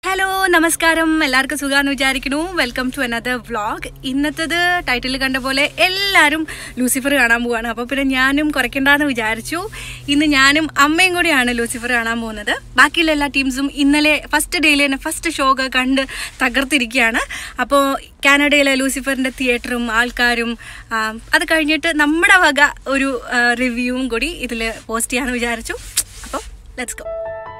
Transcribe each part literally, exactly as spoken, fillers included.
Hello നമസ്കാരം എല്ലാവർക്കും സുഖാന്ന് വിചാരിക്കുന്നു. Welcome to another vlog. ഇന്നത്തേത് ടൈറ്റിൽ കണ്ട പോലെ എല്ലാവരും ലൂസിഫർ കാണാൻ പോവാണ്. അപ്പോൾ പിന്നെ ഞാനും കുറയ്ക്കണ്ടെന്ന് വിചാരിച്ചു. ഇന്ന് ഞാനും അമ്മയും കൂടിയാണ് ലൂസിഫർ കാണാൻ പോകുന്നത്. ബാക്കിയുള്ള എല്ലാ ടീംസും ഇന്നലെ ഫസ്റ്റ് ഡേയിൽ തന്നെ ഫസ്റ്റ് ഷോ ഒക്കെ കണ്ട് തകർത്തിരിക്കുകയാണ്. അപ്പോൾ കാനഡയിലെ ലൂസിഫറിൻ്റെ തിയേറ്ററും ആൾക്കാരും അത് കഴിഞ്ഞിട്ട് നമ്മുടെ വക ഒരു റിവ്യൂവും കൂടി ഇതിൽ പോസ്റ്റ് ചെയ്യാമെന്ന് വിചാരിച്ചു. അപ്പോൾ ലെറ്റ്സ് ഗോ.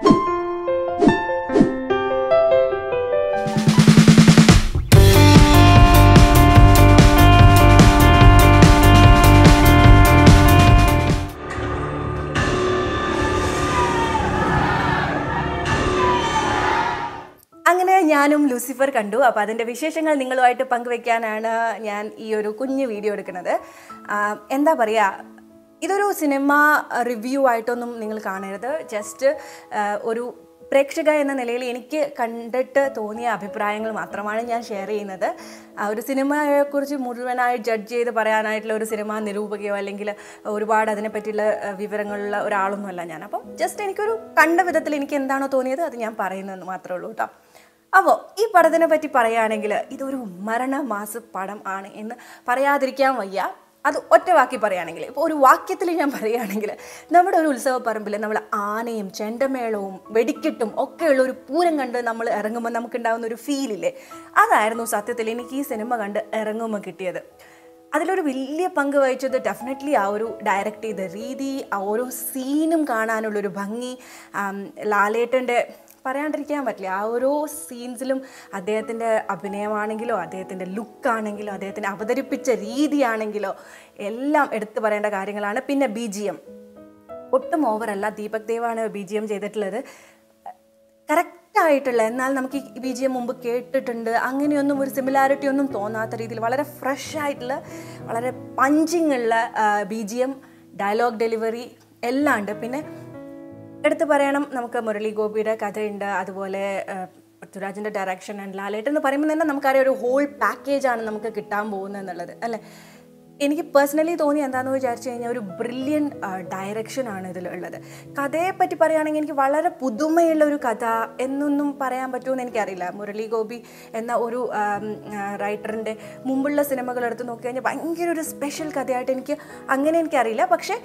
അങ്ങനെ ഞാനും ലൂസിഫർ കണ്ടു. അപ്പോൾ അതിൻ്റെ വിശേഷങ്ങൾ നിങ്ങളുമായിട്ട് പങ്കുവെക്കാനാണ് ഞാൻ ഈ ഒരു കുഞ്ഞു വീഡിയോ എടുക്കുന്നത്. എന്താ പറയുക, ഇതൊരു സിനിമ റിവ്യൂ ആയിട്ടൊന്നും നിങ്ങൾ കാണരുത്. ജസ്റ്റ് ഒരു പ്രേക്ഷക എന്ന നിലയിൽ എനിക്ക് കണ്ടിട്ട് തോന്നിയ അഭിപ്രായങ്ങൾ മാത്രമാണ് ഞാൻ ഷെയർ ചെയ്യുന്നത്. ഒരു സിനിമയെക്കുറിച്ച് മുഴുവനായി ജഡ്ജ് ചെയ്ത് പറയാനായിട്ടുള്ള ഒരു സിനിമ നിരൂപകയോ അല്ലെങ്കിൽ ഒരുപാട് അതിനെപ്പറ്റിയുള്ള വിവരങ്ങളുള്ള ഒരാളൊന്നുമല്ല ഞാൻ. അപ്പം ജസ്റ്റ് എനിക്കൊരു കണ്ട വിധത്തിൽ എനിക്ക് എന്താണോ തോന്നിയത് അത് ഞാൻ പറയുന്നതെന്ന് മാത്രമേ ഉള്ളൂ കേട്ടോ. അപ്പോൾ ഈ പടത്തിനെ പറ്റി പറയുകയാണെങ്കിൽ ഇതൊരു മരണമാസ പടം ആണ് എന്ന് പറയാതിരിക്കാൻ വയ്യ. അത് ഒറ്റ വാക്കി പറയുകയാണെങ്കിൽ, ഇപ്പോൾ ഒരു വാക്യത്തിൽ ഞാൻ പറയുകയാണെങ്കിൽ, നമ്മുടെ ഒരു ഉത്സവ പറമ്പിൽ നമ്മൾ ആനയും ചെണ്ടമേളവും വെടിക്കെട്ടും ഒക്കെയുള്ള ഒരു പൂരം കണ്ട് നമ്മൾ ഇറങ്ങുമ്പോൾ നമുക്കുണ്ടാകുന്ന ഒരു ഫീലില്ലേ, അതായിരുന്നു സത്യത്തിൽ എനിക്ക് ഈ സിനിമ കണ്ട് ഇറങ്ങുമ്പോൾ കിട്ടിയത്. അതിലൊരു വലിയ പങ്ക് വഹിച്ചത് ഡെഫിനറ്റ്ലി ആ ഒരു ഡയറക്റ്റ് ചെയ്ത രീതി, ആ ഓരോ സീനും കാണാനുള്ളൊരു ഭംഗി, ലാലേട്ടൻ്റെ പറയാണ്ടിരിക്കാൻ പറ്റില്ല. ആ ഓരോ സീൻസിലും അദ്ദേഹത്തിൻ്റെ അഭിനയമാണെങ്കിലോ അദ്ദേഹത്തിൻ്റെ ലുക്കാണെങ്കിലോ അദ്ദേഹത്തിൻ്റെ അവതരിപ്പിച്ച രീതിയാണെങ്കിലോ എല്ലാം എടുത്തു പറയേണ്ട കാര്യങ്ങളാണ്. പിന്നെ ബി ജി എം ഒട്ടും ഓവറല്ല. ദീപക് ദേവാണ് ബി ജി എം ചെയ്തിട്ടുള്ളത്. കറക്റ്റായിട്ടുള്ള, എന്നാൽ നമുക്ക് ഈ ബി ജി എം മുമ്പ് കേട്ടിട്ടുണ്ട് അങ്ങനെയൊന്നും ഒരു സിമിലാരിറ്റി ഒന്നും തോന്നാത്ത രീതിയിൽ വളരെ ഫ്രഷ് ആയിട്ടുള്ള വളരെ പഞ്ചിങ് ഉള്ള B G M, dialogue delivery എല്ലാം ഉണ്ട്. പിന്നെ എടുത്ത് പറയണം, നമുക്ക് മുരളി ഗോപിയുടെ കഥയുണ്ട്, അതുപോലെ പൃഥ്വിരാജിൻ്റെ ഡയറക്ഷൻ ആൻഡ് ലാലേട്ടൻ എന്ന് പറയുമ്പോൾ തന്നെ നമുക്കറിയാം ഒരു ഹോൾ പാക്കേജാണ് നമുക്ക് കിട്ടാൻ പോകുന്നത് എന്നുള്ളത് അല്ലേ. എനിക്ക് പേഴ്സണലി തോന്നി എന്താണെന്ന് വിചാരിച്ചു കഴിഞ്ഞാൽ ഒരു ബ്രില്യൻ ഡയറക്ഷനാണ് ഇതിലുള്ളത്. കഥയെപ്പറ്റി പറയുകയാണെങ്കിൽ എനിക്ക് വളരെ പുതുമയുള്ള ഒരു കഥ എന്നൊന്നും പറയാൻ പറ്റുമെന്ന് എനിക്കറിയില്ല. മുരളി ഗോപി എന്ന ഒരു റൈറ്ററിൻ്റെ മുമ്പുള്ള സിനിമകൾ എടുത്ത് നോക്കി കഴിഞ്ഞാൽ ഭയങ്കര ഒരു സ്പെഷ്യൽ കഥയായിട്ട് എനിക്ക് അങ്ങനെ എനിക്കറിയില്ല. പക്ഷേ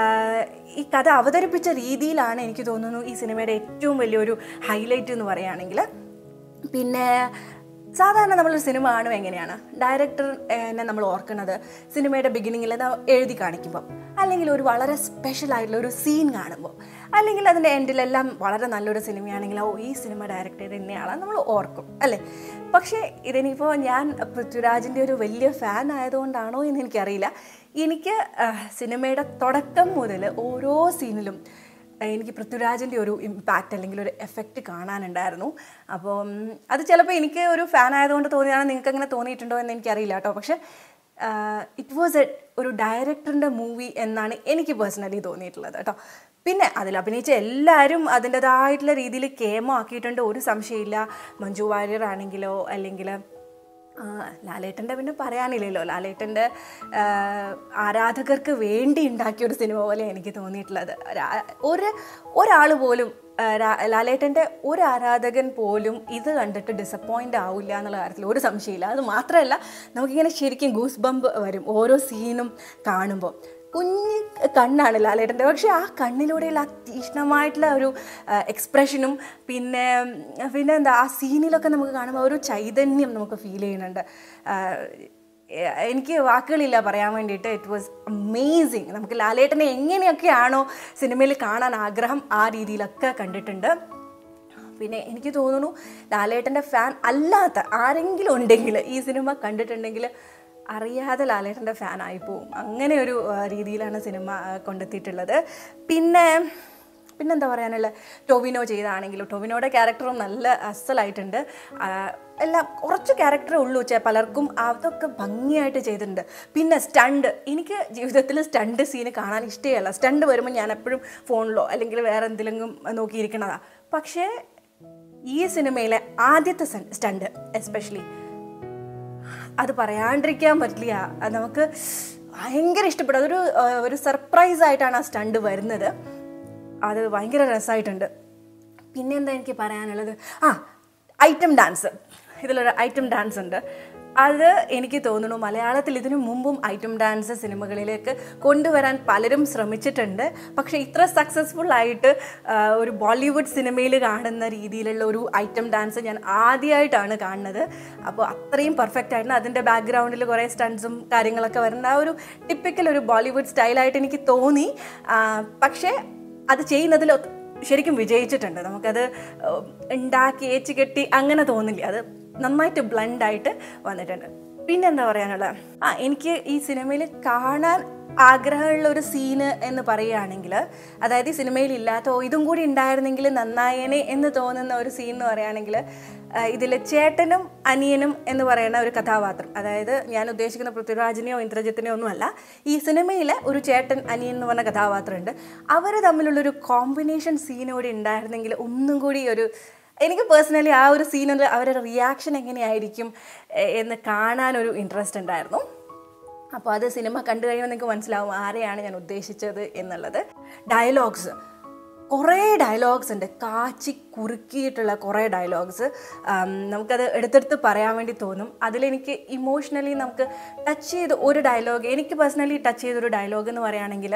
ഈ കഥ അവതരിപ്പിച്ച രീതിയിലാണ് എനിക്ക് തോന്നുന്നു ഈ സിനിമയുടെ ഏറ്റവും വലിയൊരു ഹൈലൈറ്റ് എന്ന് പറയുകയാണെങ്കിൽ. പിന്നെ സാധാരണ നമ്മളൊരു സിനിമ കാണും എങ്ങനെയാണ്, ഡയറക്ടറിനെ നമ്മൾ ഓർക്കുന്നത് സിനിമയുടെ ബിഗിനിങ്ങിൽ എഴുതി കാണിക്കുമ്പോൾ, അല്ലെങ്കിൽ ഒരു വളരെ സ്പെഷ്യൽ ആയിട്ടുള്ള ഒരു സീൻ കാണുമ്പോൾ, അല്ലെങ്കിൽ അതിൻ്റെ എൻഡിലെല്ലാം വളരെ നല്ലൊരു സിനിമയാണെങ്കിൽ ഓ ഈ സിനിമ ഡയറക്റ്റ് ചെയ്ത് തന്നെയാണ് നമ്മൾ ഓർക്കും അല്ലേ. പക്ഷേ ഇതിനിപ്പോൾ ഞാൻ പൃഥ്വിരാജിൻ്റെ ഒരു വലിയ ഫാൻ ആയതുകൊണ്ടാണോ എന്ന് എനിക്കറിയില്ല, എനിക്ക് സിനിമയുടെ തുടക്കം മുതൽ ഓരോ സീനിലും എനിക്ക് പൃഥ്വിരാജിൻ്റെ ഒരു ഇമ്പാക്റ്റ് അല്ലെങ്കിൽ ഒരു എഫക്റ്റ് കാണാനുണ്ടായിരുന്നു. അപ്പം അത് ചിലപ്പോൾ എനിക്ക് ഒരു ഫാൻ ആയതുകൊണ്ട് തോന്നിയാണ്, നിങ്ങൾക്ക് അങ്ങനെ തോന്നിയിട്ടുണ്ടോ എന്ന് എനിക്കറിയില്ല കേട്ടോ. പക്ഷേ ഇറ്റ് വാസ് എ ഒരു ഡയറക്ടറിൻ്റെ മൂവി എന്നാണ് എനിക്ക് പേഴ്സണലി തോന്നിയിട്ടുള്ളത് കേട്ടോ. പിന്നെ അതിൽ അഭിനയിച്ച എല്ലാവരും അതിൻ്റെതായിട്ടുള്ള രീതിയിൽ കേമോ ആക്കിയിട്ടുണ്ട്, ഒരു സംശയമില്ല. മഞ്ജു വാര്യർ ആണെങ്കിലോ അല്ലെങ്കിൽ ലാലേട്ടൻ്റെ പിന്നെ പറയാനില്ലല്ലോ, ലാലേട്ടൻ്റെ ആരാധകർക്ക് വേണ്ടി ഉണ്ടാക്കിയൊരു സിനിമ പോലെ എനിക്ക് തോന്നിയിട്ടുള്ളത്. ഒരു ഒരാൾ പോലും ലാലേട്ടൻ്റെ ഒരു ആരാധകൻ പോലും ഇത് കണ്ടിട്ട് ഡിസപ്പോയിൻ്റ് ആവില്ല എന്നുള്ള കാര്യത്തിൽ ഒരു സംശയമില്ല. അത് മാത്രമല്ല, നമുക്കിങ്ങനെ ശരിക്കും ഗൂസ് ബമ്പ് വരും ഓരോ സീനും കാണുമ്പോൾ. കുഞ്ഞ് കണ്ണാണ് ലാലേട്ടൻ്റെ, പക്ഷേ ആ കണ്ണിലൂടെയുള്ള ആ തീക്ഷ്ണമായിട്ടുള്ള ഒരു എക്സ്പ്രഷനും പിന്നെ പിന്നെ എന്താ ആ സീനിലൊക്കെ നമുക്ക് കാണുമ്പോൾ ഒരു ചൈതന്യം നമുക്ക് ഫീൽ ചെയ്യുന്നുണ്ട്. എനിക്ക് വാക്കുകളില്ല പറയാൻ വേണ്ടിയിട്ട്. It was amazing. നമുക്ക് ലാലേട്ടനെ എങ്ങനെയൊക്കെയാണോ സിനിമയിൽ കാണാൻ ആഗ്രഹം ആ രീതിയിലൊക്കെ കണ്ടിട്ടുണ്ട്. പിന്നെ എനിക്ക് തോന്നുന്നു ലാലേട്ടൻ്റെ ഫാൻ അല്ലാത്ത ആരെങ്കിലും ഉണ്ടെങ്കിൽ ഈ സിനിമ കണ്ടിട്ടുണ്ടെങ്കിൽ അറിയാതെ ലാലേട്ടൻ്റെ ഫാനായി പോവും. അങ്ങനെ ഒരു രീതിയിലാണ് സിനിമ കൊണ്ടെത്തിയിട്ടുള്ളത്. പിന്നെ പിന്നെന്താ പറയാനുള്ള, ടൊവിനോ ചെയ്താണെങ്കിലും ടൊവിനോയുടെ ക്യാരക്ടറും നല്ല അസലായിട്ടുണ്ട്. എല്ലാം കുറച്ച് ക്യാരക്ടറേ ഉള്ളൂ ചെ പലർക്കും, അതൊക്കെ ഭംഗിയായിട്ട് ചെയ്തിട്ടുണ്ട്. പിന്നെ സ്റ്റണ്ട്, എനിക്ക് ജീവിതത്തിൽ സ്റ്റണ്ട് സീന് കാണാൻ ഇഷ്ടമല്ല. സ്റ്റണ്ട് വരുമ്പോൾ ഞാൻ എപ്പോഴും ഫോണിലോ അല്ലെങ്കിൽ വേറെ എന്തെങ്കിലും നോക്കിയിരിക്കണതാണ്. പക്ഷേ ഈ സിനിമയിലെ ആദ്യത്തെ സ്റ്റണ്ട് എസ്പെഷ്യലി അത് പറയാണ്ടിരിക്കാൻ പറ്റില്ല. നമുക്ക് ഭയങ്കര ഇഷ്ടപ്പെടും. അതൊരു ഒരു സർപ്രൈസായിട്ടാണ് ആ സ്റ്റണ്ട് വരുന്നത്. അത് ഭയങ്കര രസമായിട്ടുണ്ട്. പിന്നെന്താ എനിക്ക് പറയാനുള്ളത്, ആ ഐറ്റം ഡാൻസ്, ഇതിലൊരു ഐറ്റം ഡാൻസ് ഉണ്ട്. അത് എനിക്ക് തോന്നുന്നു മലയാളത്തിൽ ഇതിനു മുമ്പും ഐറ്റം ഡാൻസ് സിനിമകളിലേക്ക് കൊണ്ടുവരാൻ പലരും ശ്രമിച്ചിട്ടുണ്ട്. പക്ഷേ ഇത്ര സക്സസ്ഫുൾ ആയിട്ട് ഒരു ബോളിവുഡ് സിനിമയിൽ കാണുന്ന രീതിയിലുള്ള ഒരു ഐറ്റം ഡാൻസ് ഞാൻ ആദ്യമായിട്ടാണ് കാണുന്നത്. അപ്പോൾ അത്രയും പെർഫെക്റ്റ് ആയിരുന്നു. അതിൻ്റെ ബാക്ക്ഗ്രൗണ്ടിൽ കുറേ സ്റ്റൺസും കാര്യങ്ങളൊക്കെ വരുന്ന ആ ഒരു ടിപ്പിക്കൽ ഒരു ബോളിവുഡ് സ്റ്റൈലായിട്ട് എനിക്ക് തോന്നി. പക്ഷേ അത് ചെയ്യുന്നതിൽ ശരിക്കും വിജയിച്ചിട്ടുണ്ട്. നമുക്കത് ഉണ്ടാക്കി ഏച്ച് കെട്ടി അങ്ങനെ തോന്നില്ല, അത് നന്നായിട്ട് ബ്ലണ്ടായിട്ട് വന്നിട്ടുണ്ട്. പിന്നെന്താ പറയാനുള്ളത്, ആ എനിക്ക് ഈ സിനിമയിൽ കാണാൻ ആഗ്രഹമുള്ള ഒരു സീന് എന്ന് പറയുകയാണെങ്കിൽ, അതായത് ഈ സിനിമയിൽ ഇല്ലാത്ത ഇതും കൂടി ഉണ്ടായിരുന്നെങ്കിൽ നന്നായേനെ എന്ന് തോന്നുന്ന ഒരു സീൻ എന്ന് പറയുകയാണെങ്കിൽ, ഇതിൽ ചേട്ടനും അനിയനും എന്ന് പറയുന്ന ഒരു കഥാപാത്രം, അതായത് ഞാൻ ഉദ്ദേശിക്കുന്ന പൃഥ്വിരാജിനെയോ ഇന്ദ്രജിത്തിനെയോ ഒന്നുമല്ല, ഈ സിനിമയിലെ ഒരു ചേട്ടൻ അനിയൻ എന്ന് പറഞ്ഞ കഥാപാത്രമുണ്ട്. അവർ തമ്മിലുള്ളൊരു കോമ്പിനേഷൻ സീനോടെ ഉണ്ടായിരുന്നെങ്കിൽ ഒന്നും കൂടി ഒരു, എനിക്ക് പേഴ്സണലി ആ ഒരു സീനിൽ അവരുടെ റിയാക്ഷൻ എങ്ങനെയായിരിക്കും എന്ന് കാണാനൊരു ഇൻട്രസ്റ്റ് ഉണ്ടായിരുന്നു. അപ്പോൾ അത് സിനിമ കണ്ടു കഴിയുമ്പോൾ നിങ്ങൾക്ക് മനസ്സിലാവും ആരെയാണ് ഞാൻ ഉദ്ദേശിച്ചത് എന്നുള്ളത്. ഡയലോഗ്സ്, കുറേ ഡയലോഗ്സ് ഉണ്ട്, കാച്ചി കുറുക്കിയിട്ടുള്ള കുറേ ഡയലോഗ്സ്. നമുക്കത് എടുത്തെടുത്ത് പറയാൻ വേണ്ടി തോന്നും. അതിലെനിക്ക് ഇമോഷണലി നമുക്ക് ടച്ച് ചെയ്ത് ഒരു ഡയലോഗ്, എനിക്ക് പേഴ്സണലി ടച്ച് ചെയ്തൊരു ഡയലോഗ് എന്ന് പറയുകയാണെങ്കിൽ,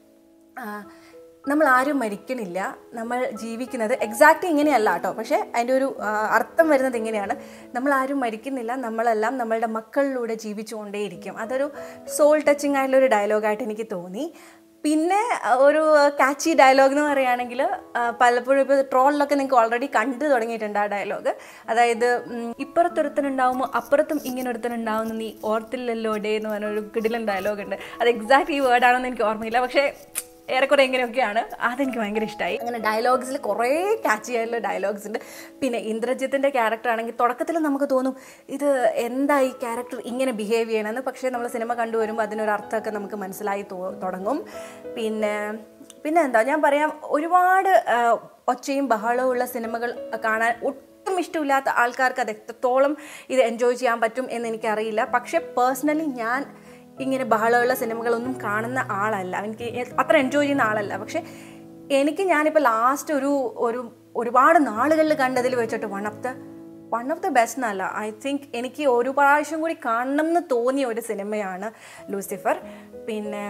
നമ്മൾ ആരും മരിക്കണില്ല, നമ്മൾ ജീവിക്കുന്നത് എക്സാക്റ്റ് ഇങ്ങനെയല്ല കേട്ടോ, പക്ഷേ അതിൻ്റെ ഒരു അർത്ഥം വരുന്നത് ഇങ്ങനെയാണ്, നമ്മൾ ആരും മരിക്കുന്നില്ല, നമ്മളെല്ലാം നമ്മളുടെ മക്കളിലൂടെ ജീവിച്ചുകൊണ്ടേയിരിക്കും. അതൊരു സോൾ ടച്ചിങ് ആയിട്ടുള്ളൊരു ഡയലോഗായിട്ട് എനിക്ക് തോന്നി. പിന്നെ ഒരു കാച്ചി ഡയലോഗ് എന്ന് പറയുകയാണെങ്കിൽ, പലപ്പോഴും ഇപ്പോൾ ട്രോളിലൊക്കെ നിങ്ങൾക്ക് ഓൾറെഡി കണ്ടു തുടങ്ങിയിട്ടുണ്ട് ആ ഡയലോഗ്. അതായത് ഇപ്പുറത്തൊരുത്തനുണ്ടാവുമ്പോൾ അപ്പുറത്തും ഇങ്ങനെ ഒരുത്തനുണ്ടാവുമെന്ന് നീ ഓർത്തില്ലല്ലോ ഡേ എന്ന് പറഞ്ഞൊരു കിടിലൻ ഡയലോഗ് ഉണ്ട്. അത് എക്സാക്റ്റ് ഈ വേർഡാണെന്ന് എനിക്ക് ഓർമ്മയില്ല, പക്ഷേ ഏറെക്കുറെ എങ്ങനെയൊക്കെയാണ്. അതെനിക്ക് ഭയങ്കര ഇഷ്ടമായി. അങ്ങനെ ഡയലോഗ്സിൽ കുറേ കാച്ചി ആയിട്ടുള്ള ഡയലോഗ്സ് ഉണ്ട്. പിന്നെ ഇന്ദ്രജിത്തിൻ്റെ ക്യാരക്ടർ ആണെങ്കിൽ തുടക്കത്തിൽ നമുക്ക് തോന്നും ഇത് എന്താ ഈ ക്യാരക്ടർ ഇങ്ങനെ ബിഹേവ് ചെയ്യണമെന്ന്, പക്ഷേ നമ്മൾ സിനിമ കണ്ടുവരുമ്പോൾ അതിനൊരു അർത്ഥമൊക്കെ നമുക്ക് മനസ്സിലായി തുടങ്ങും. പിന്നെ പിന്നെ എന്താ ഞാൻ പറയാം, ഒരുപാട് ഒച്ചയും ബഹളവും ഉള്ള സിനിമകൾ കാണാൻ ഒട്ടും ഇഷ്ടമില്ലാത്ത ആൾക്കാർക്ക് അത് എത്രത്തോളം ഇത് എൻജോയ് ചെയ്യാൻ പറ്റും എന്ന് എനിക്കറിയില്ല. പക്ഷേ പേഴ്സണലി ഞാൻ ഇങ്ങനെ ബഹളമുള്ള സിനിമകളൊന്നും കാണുന്ന ആളല്ല, എനിക്ക് അത്ര എൻജോയ് ചെയ്യുന്ന ആളല്ല. പക്ഷേ എനിക്ക് ഞാനിപ്പോൾ ലാസ്റ്റ് ഒരു ഒരു ഒരുപാട് നാളുകളിൽ കണ്ടതിൽ വെച്ചിട്ട് one of the one of the best എന്നല്ല, ഐ തിങ്ക് എനിക്ക് ഒരു പ്രാവശ്യം കൂടി കാണണം എന്ന് തോന്നിയ ഒരു സിനിമയാണ് ലൂസിഫർ. പിന്നെ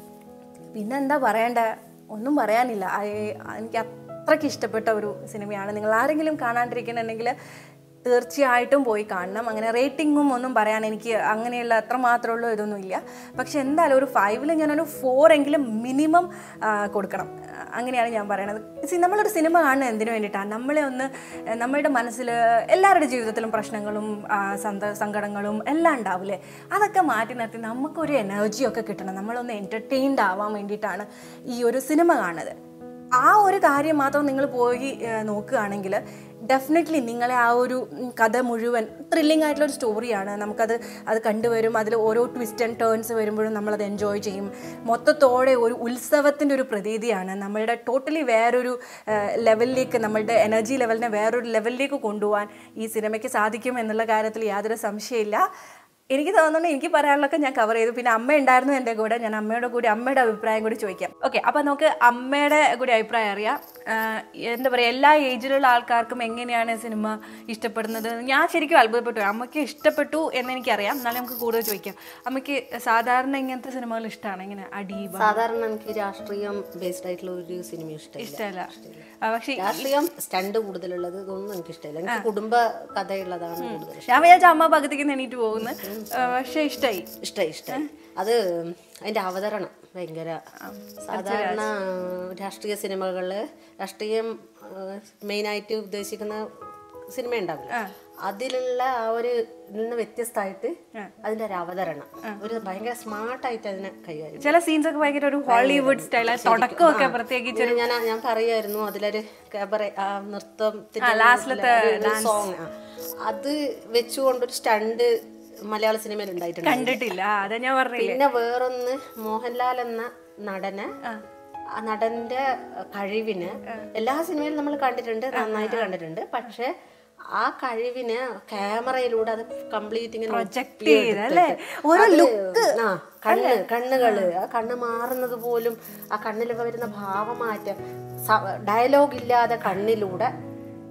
പിന്നെ എന്താ പറയണ്ട, ഒന്നും പറയാനില്ല. എനിക്ക് അത്രയ്ക്ക് ഇഷ്ടപ്പെട്ട ഒരു സിനിമയാണ്. നിങ്ങൾ ആരെങ്കിലും കാണാണ്ടിരിക്കുന്നുണ്ടെങ്കിൽ തീർച്ചയായിട്ടും പോയി കാണണം. അങ്ങനെ റേറ്റിംഗും ഒന്നും പറയാൻ എനിക്ക് അങ്ങനെയുള്ള അത്ര മാത്രമുള്ള ഇതൊന്നും ഇല്ല. പക്ഷെ എന്തായാലും ഒരു ഫൈവിൽ ഞാനൊരു ഫോർ എങ്കിലും മിനിമം കൊടുക്കണം, അങ്ങനെയാണ് ഞാൻ പറയണത്. നമ്മളൊരു സിനിമ കാണുന്നത് എന്തിനു വേണ്ടിയിട്ടാണ്, നമ്മളെ ഒന്ന് നമ്മളുടെ മനസ്സിൽ എല്ലാവരുടെ ജീവിതത്തിലും പ്രശ്നങ്ങളും സങ്കടങ്ങളും എല്ലാം ഉണ്ടാവില്ലേ, അതൊക്കെ മാറ്റി നിർത്തി നമുക്കൊരു എനർജിയൊക്കെ കിട്ടണം, നമ്മളൊന്ന് എൻ്റർടൈൻഡ് ആവാൻ വേണ്ടിയിട്ടാണ് ഈ ഒരു സിനിമ കാണുന്നത്. ആ ഒരു കാര്യം മാത്രം നിങ്ങൾ പോയി നോക്കുകയാണെങ്കിൽ ഡെഫിനറ്റ്ലി നിങ്ങളെ ആ ഒരു കഥ മുഴുവൻ ത്രില്ലിംഗ് ആയിട്ടുള്ളൊരു സ്റ്റോറിയാണ്. നമുക്കത് അത് കണ്ടുവരും, അതിൽ ഓരോ ട്വിസ്റ്റ് ആൻഡ് ടേൺസ് വരുമ്പോഴും നമ്മളത് എൻജോയ് ചെയ്യും. മൊത്തത്തോടെ ഒരു ഉത്സവത്തിൻ്റെ ഒരു പ്രതീതിയാണ്. നമ്മളുടെ ടോട്ടലി വേറൊരു ലെവലിലേക്ക്, നമ്മളുടെ എനർജി ലെവലിനെ വേറൊരു ലെവലിലേക്ക് കൊണ്ടുപോകാൻ ഈ സിനിമയ്ക്ക് സാധിക്കും എന്നുള്ള കാര്യത്തിൽ യാതൊരു സംശയമില്ല. എനിക്ക് തോന്നുന്നു എനിക്ക് പറയാനുള്ളതൊക്കെ ഞാൻ കവർ ചെയ്തു. പിന്നെ അമ്മ ഉണ്ടായിരുന്നു എൻ്റെ കൂടെ, ഞാൻ അമ്മയുടെ കൂടി അമ്മയുടെ അഭിപ്രായം കൂടി ചോദിക്കാം. ഓക്കെ, അപ്പോൾ നമുക്ക് അമ്മയുടെ കൂടി അഭിപ്രായം അറിയാം. എന്താ പറയുക, എല്ലാ ഏജിലുള്ള ആൾക്കാർക്കും എങ്ങനെയാണ് സിനിമ ഇഷ്ടപ്പെടുന്നത്? ഞാൻ ശരിക്കും അത്ഭുതപ്പെട്ടു. അമ്മയ്ക്ക് ഇഷ്ടപ്പെട്ടു എന്നെനിക്കറിയാം, എന്നാലും നമുക്ക് കൂടുതൽ ചോദിക്കാം. അമ്മയ്ക്ക് സാധാരണ ഇങ്ങനത്തെ സിനിമകൾ ഇഷ്ടമാണ്? ഇങ്ങനെ അടി, സാധാരണ എനിക്ക് രാഷ്ട്രീയം ബേസ്ഡ് ആയിട്ടുള്ള ഒരു സിനിമ ഇഷ്ടമല്ല. പക്ഷേ രാഷ്ട്രീയം സ്റ്റണ്ട് കൂടുതലുള്ളത് ഇതൊന്നും എനിക്ക് ഇഷ്ടമില്ല. എനിക്ക് കുടുംബ കഥയുള്ളതാണ് കൂടുതൽ. ഞാൻ വിചാരിച്ച അമ്മ പകുതിക്ക് എണീറ്റ് പോകുന്നു, പക്ഷേ ഇഷ്ടമായി ഇഷ്ടമായി ഇഷ്ടമായി അത് അതിൻ്റെ അവതരണം ഭയങ്കര. സാധാരണ രാഷ്ട്രീയ സിനിമകളിൽ രാഷ്ട്രീയം മെയിനായിട്ട് ഉദ്ദേശിക്കുന്ന സിനിമ ഉണ്ടാവില്ല, അതിലുള്ള ആ ഒരു നിന്ന് വ്യത്യസ്തമായിട്ട് അതിന്റെ ഒരു അവതരണം ഒരു ഭയങ്കര സ്മാർട്ടായിട്ട് അതിനെ കൈകാര്യം. ചില സീൻസ് ഒക്കെ ഭയങ്കര ഒരു ഹോളിവുഡ് സ്റ്റൈൽ, തുടക്കമൊക്കെ പ്രത്യേകിച്ച് ഞാൻ ഞാൻ പറയായിരുന്നു അതിലൊരു നൃത്തത്തിന്റെ സോങ്, അത് വെച്ചുകൊണ്ടൊരു സ്റ്റണ്ട് മലയാള സിനിമയിൽ ഉണ്ടായിട്ടുണ്ട്, കണ്ടിട്ടില്ല. അതാ ഞാൻ പറഞ്ഞത്. പിന്നെ വേറൊന്ന് മോഹൻലാൽ എന്ന നടന്, ആ നടന്റെ കഴിവിന് എല്ലാ സിനിമയിലും നമ്മൾ കണ്ടിട്ടുണ്ട്, നന്നായിട്ട് കണ്ടിട്ടുണ്ട്. പക്ഷെ ആ കഴിവിന് ക്യാമറയിലൂടെ അത് കംപ്ലീറ്റ് ഇങ്ങനെ പ്രൊജക്ട് ചെയ്തല്ലേ, ആ കണ്ണ് കണ്ണുകള് ആ കണ്ണ് മാറുന്നത് പോലും, ആ കണ്ണിൽ വരുന്ന ഭാവമാറ്റം, ഡയലോഗ് ഇല്ലാതെ കണ്ണിലൂടെ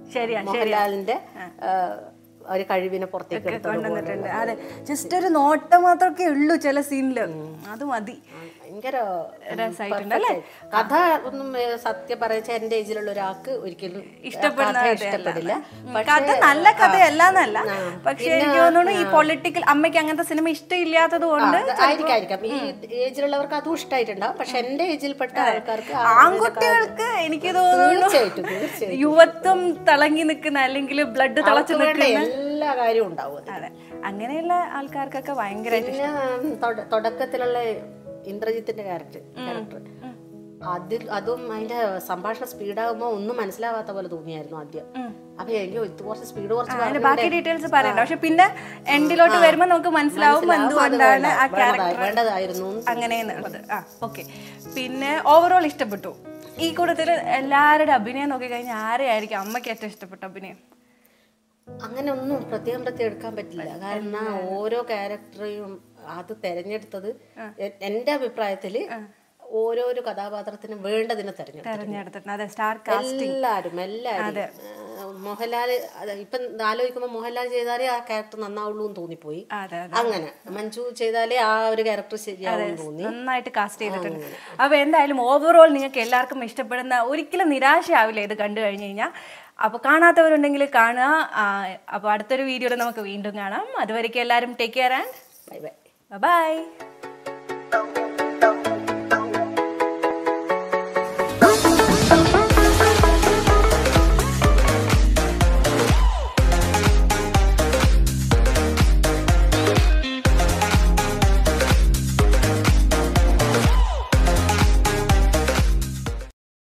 ശരിയാണ് മോഹൻലാലിന്റെ ഒരു കഴിവിനെ പുറത്തേക്ക് കൊണ്ടുവന്നിട്ടുണ്ട്. അതെ, ജസ്റ്റ് ഒരു നോട്ടം മാത്രമൊക്കെ ഉള്ളൂ ചില സീനില്, അത് മതി. ഭയങ്കര രസമായിട്ടുണ്ട് അല്ലേ? കഥ ഒന്നും സത്യം പറയാ എന്റെ ഏജിലുള്ള ഒരാൾക്ക് ഒരിക്കലും ഇഷ്ടപ്പെടില്ല. കഥ നല്ല കഥയല്ലാന്നല്ല, പക്ഷെ എനിക്ക് തോന്നുന്നു ഈ പൊളിറ്റിക്കൽ അമ്മയ്ക്ക് അങ്ങനത്തെ സിനിമ ഇഷ്ടമില്ലാത്തത് കൊണ്ട് ആയിരിക്കാം ഈ ഏജിലുള്ളവർക്ക് അതും ഇഷ്ടമായിട്ടുണ്ടാവും. പക്ഷെ എന്റെ ഏജിൽപ്പെട്ട ആൾക്കാർക്ക്, ആൺകുട്ടികൾക്ക് എനിക്ക് തോന്നുന്നു യുവത്വം തിളങ്ങി നിൽക്കുന്ന അല്ലെങ്കിൽ ബ്ലഡ് തിളച്ചു നിൽക്കുന്ന എല്ലാ കാര്യവും ഉണ്ടാവും. അതെ, അങ്ങനെയുള്ള ആൾക്കാർക്കൊക്കെ ഭയങ്കരമായിട്ട്. പിന്നെ തുടക്കത്തിലുള്ള ഇന്ദ്രജിത്തിന്റെ ക്യാരക്ടർ ക്യാരക്ടർ അതിൽ അതും അതിന്റെ സംഭാഷണ സ്പീഡാകുമ്പോ ഒന്നും മനസ്സിലാവാത്ത പോലെ തോന്നിയായിരുന്നു ആദ്യം. അപ്പൊ എനിക്ക് കുറച്ച് സ്പീഡ് കുറച്ച് ബാക്കി ഡീറ്റെയിൽസ് പറയണ്ട, പക്ഷെ പിന്നെ എൻഡിലോട്ട് വരുമ്പോ നമുക്ക് മനസ്സിലാവും എന്തുകൊണ്ടാണ് ആ ക്യാരക്ടർ വേണ്ടതായിരുന്നു അങ്ങനെയെന്നുള്ളത്. ആ ഓക്കെ. പിന്നെ ഓവറോൾ ഇഷ്ടപ്പെട്ടു. ഈ കൂട്ടത്തില് എല്ലാവരുടെ അഭിനയം നോക്കി കഴിഞ്ഞാൽ ആരെയായിരിക്കും അമ്മയ്ക്ക് ഏറ്റവും ഇഷ്ടപ്പെട്ട അഭിനയം? അങ്ങനെ ഒന്നും പ്രത്യേകം പ്രത്യേകം എടുക്കാൻ പറ്റില്ല. കാരണം ഓരോ ക്യാരക്ടറെയും അത് തെരഞ്ഞെടുത്തത് എന്റെ അഭിപ്രായത്തില് ഓരോരോ കഥാപാത്രത്തിനും വേണ്ടതിനെ തെരഞ്ഞെടുത്തു. എല്ലാരും എല്ലാരും മോഹൻലാൽ ഇപ്പൊ ആലോചിക്കുമ്പോ മോഹൻലാൽ ചെയ്താലേ ആ ക്യാരക്ടർ നന്നാവുള്ളൂ എന്ന് തോന്നിപ്പോയി. അങ്ങനെ മഞ്ജു ചെയ്താലേ ആ ഒരു ക്യാരക്ടർ ശരിയാവും തോന്നി. നന്നായിട്ട് കാസ്റ്റ് ചെയ്തിട്ടുണ്ട്. അപ്പൊ എന്തായാലും ഓവറോൾ നിങ്ങൾക്ക് എല്ലാവർക്കും ഇഷ്ടപ്പെടുന്ന, ഒരിക്കലും നിരാശയാവില്ല ഇത് കണ്ടു കഴിഞ്ഞു കഴിഞ്ഞാൽ. അപ്പോൾ കാണാത്തവരുണ്ടെങ്കിൽ കാണുക. അപ്പോൾ അടുത്തൊരു വീഡിയോയിൽ നമുക്ക് വീണ്ടും കാണാം. അതുവരേക്കും എല്ലാവരും take care and bye bye by.